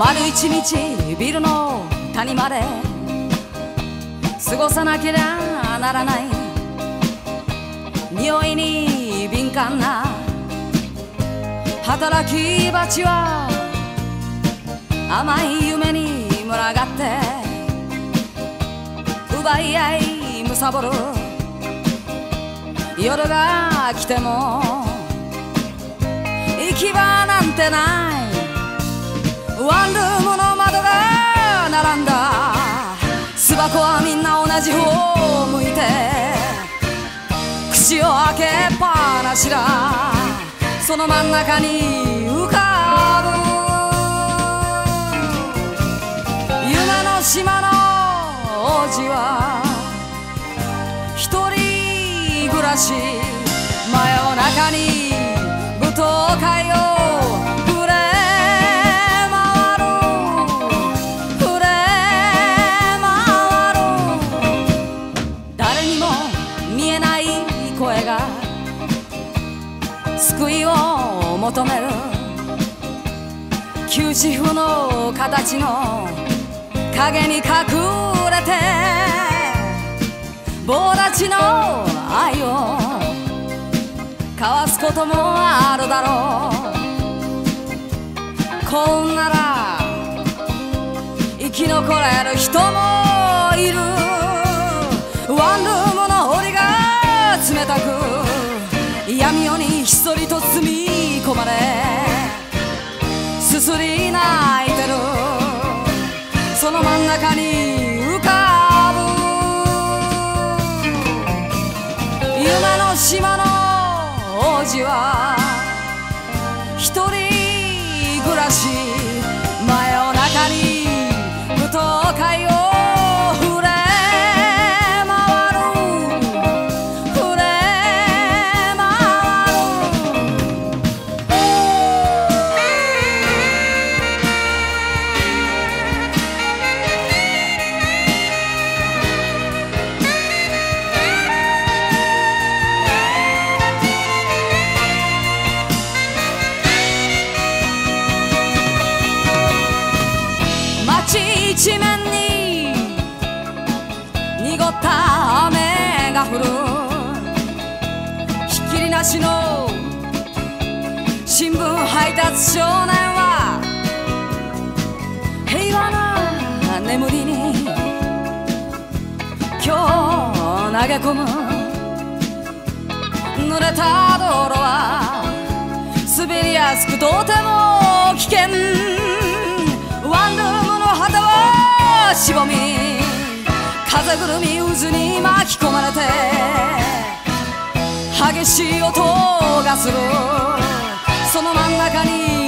丸一日ビルの谷まで過ごさなけりゃならない。匂いに敏感な働き蜂は甘い夢に群がって奪い合いむさぼる。夜が来ても行き場なんてない。ワンルームの窓が並んだ。巣箱はみんな同じ方を向いて口を開けっぱなしだ。その真ん中に浮かぶ夢の島の王子は一人暮らし。真夜中に舞踏会を触れ回る触れ回る。誰にも見えない声が救いを求める。休止符の形の影に隠れて棒立ちの愛を交わすこともあるだろう。こんなら生き残れる人もいる。ワンルームの檻が冷たく闇夜にひっそりと包み込まれすすり泣いてる。その真ん中に浮かぶ夢の島の王子は一人暮らし。真夜中に舞踏会を触れ回る触れ回街一面に濁った雨が降る。ひっきりなしの新聞配達少年は平和な眠りに今日投げ込む。濡れた道路は滑りやすくとても危険。ワンルームの旗はしぼみ風ぐるみ渦に巻き込まれて激しい音がする。その真ん中に